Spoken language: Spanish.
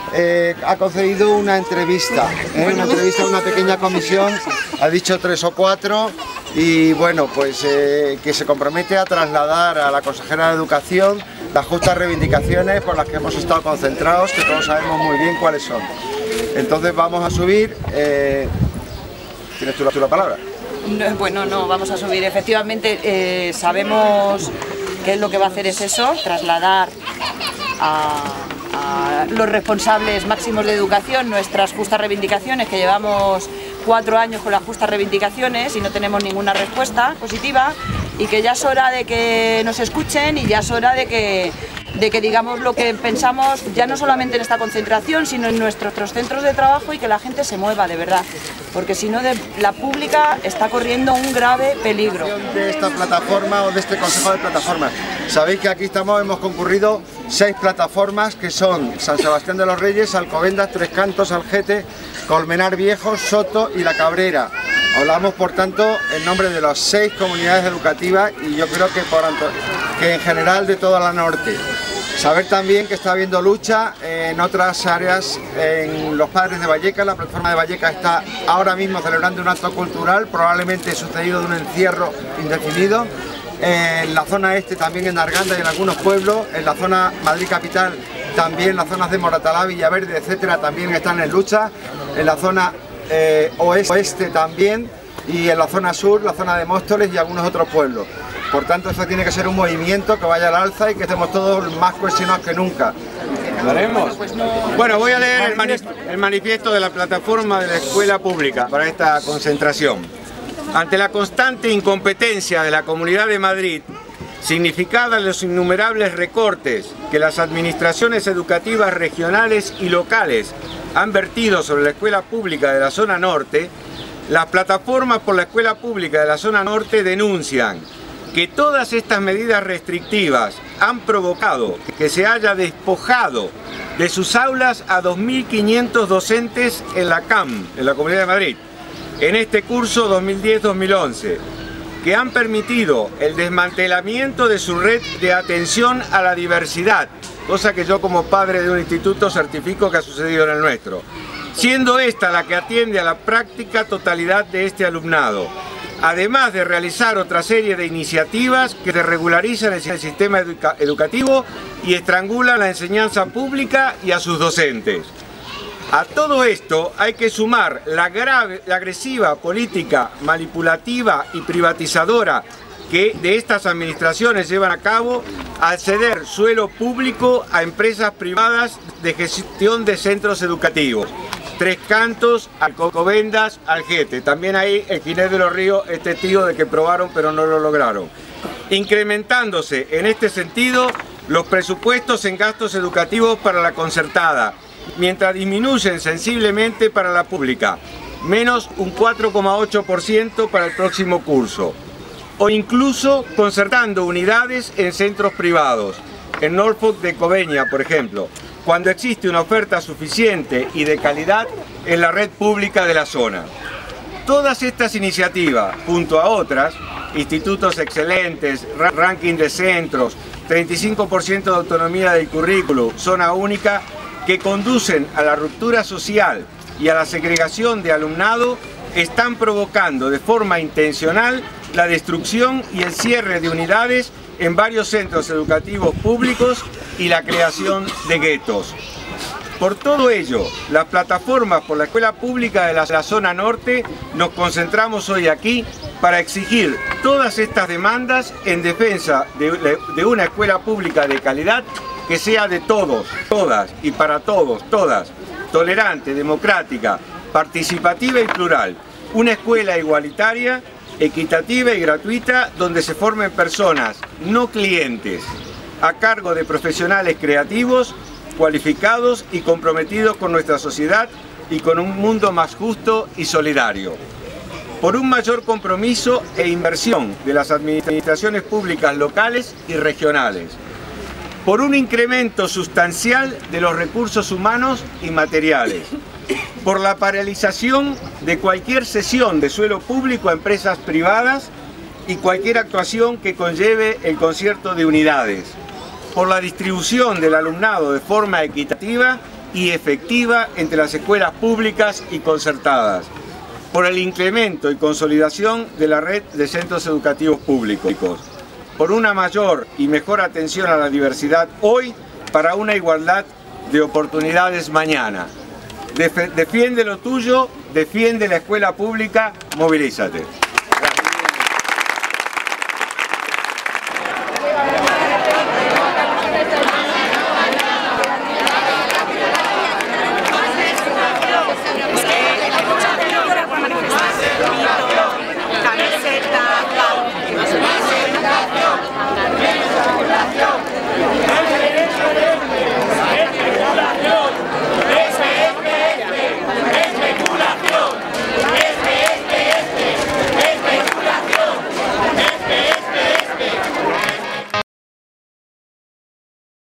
ha concedido una entrevista a una pequeña comisión, ha dicho 3 o 4 y bueno, pues que se compromete a trasladar a la consejera de Educación las justas reivindicaciones por las que hemos estado concentrados, que todos sabemos muy bien cuáles son. Entonces vamos a subir, ¿tienes tú la palabra? Bueno, no, vamos a subir. Efectivamente, sabemos que lo que va a hacer es eso, trasladar a los responsables máximos de educación nuestras justas reivindicaciones, que llevamos 4 años con las justas reivindicaciones y no tenemos ninguna respuesta positiva, y que ya es hora de que nos escuchen y ya es hora de que digamos lo que pensamos, ya no solamente en esta concentración, sino en nuestros centros de trabajo, y que la gente se mueva de verdad, porque si no, la pública está corriendo un grave peligro. De esta plataforma o de este consejo de plataformas, sabéis que aquí hemos concurrido 6 plataformas, que son San Sebastián de los Reyes, Alcobendas, Tres Cantos, Algete, Colmenar Viejo, Soto y La Cabrera. Hablamos, por tanto, en nombre de las 6 comunidades educativas y yo creo que en general de toda la norte. Saber también que está habiendo lucha en otras áreas, en los Padres de Vallecas. La plataforma de Vallecas está ahora mismo celebrando un acto cultural, probablemente sucedido de un encierro indefinido. En la zona este también, en Arganda y en algunos pueblos, en la zona Madrid Capital también, las zonas de Moratalá, Villaverde, etcétera, también están en lucha. En la zona oeste también, y en la zona sur, la zona de Móstoles y algunos otros pueblos. Por tanto, eso tiene que ser un movimiento que vaya al alza y que estemos todos más cohesionados que nunca. ¿Haremos? Bueno, voy a leer el manifiesto de la plataforma de la escuela pública para esta concentración. Ante la constante incompetencia de la Comunidad de Madrid, significada en los innumerables recortes que las administraciones educativas regionales y locales han vertido sobre la escuela pública de la zona norte, las plataformas por la escuela pública de la zona norte denuncian que todas estas medidas restrictivas han provocado que se haya despojado de sus aulas a 2.500 docentes en la CAM, en la Comunidad de Madrid, en este curso 2010-2011, que han permitido el desmantelamiento de su red de atención a la diversidad, cosa que yo como padre de un instituto certifico que ha sucedido en el nuestro, siendo esta la que atiende a la práctica totalidad de este alumnado, además de realizar otra serie de iniciativas que regularizan el sistema educativo y estrangulan la enseñanza pública y a sus docentes. A todo esto hay que sumar la agresiva política manipulativa y privatizadora que de estas administraciones llevan a cabo al ceder suelo público a empresas privadas de gestión de centros educativos. Tres Cantos, Alcobendas, Algete. También ahí el Ginés de los Ríos es testigo de que probaron pero no lo lograron. Incrementándose en este sentido los presupuestos en gastos educativos para la concertada, mientras disminuyen sensiblemente para la pública, menos un 4,8% para el próximo curso. O incluso concertando unidades en centros privados, en Norfolk de Coveñas, por ejemplo, cuando existe una oferta suficiente y de calidad en la red pública de la zona. Todas estas iniciativas, junto a otras, institutos excelentes, ranking de centros, 35% de autonomía del currículo, zona única, que conducen a la ruptura social y a la segregación de alumnado, están provocando de forma intencional la destrucción y el cierre de unidades en varios centros educativos públicos y la creación de guetos. Por todo ello, las plataformas por la escuela pública de la zona norte nos concentramos hoy aquí para exigir todas estas demandas en defensa de una escuela pública de calidad que sea de todos, todas y para todos, todas, tolerante, democrática, participativa y plural. Una escuela igualitaria, equitativa y gratuita donde se formen personas, no clientes, a cargo de profesionales creativos, cualificados y comprometidos con nuestra sociedad y con un mundo más justo y solidario. Por un mayor compromiso e inversión de las administraciones públicas locales y regionales. Por un incremento sustancial de los recursos humanos y materiales. Por la paralización de cualquier cesión de suelo público a empresas privadas y cualquier actuación que conlleve el concierto de unidades. Por la distribución del alumnado de forma equitativa y efectiva entre las escuelas públicas y concertadas, por el incremento y consolidación de la red de centros educativos públicos, por una mayor y mejor atención a la diversidad hoy para una igualdad de oportunidades mañana. Defiende lo tuyo, defiende la escuela pública, movilízate.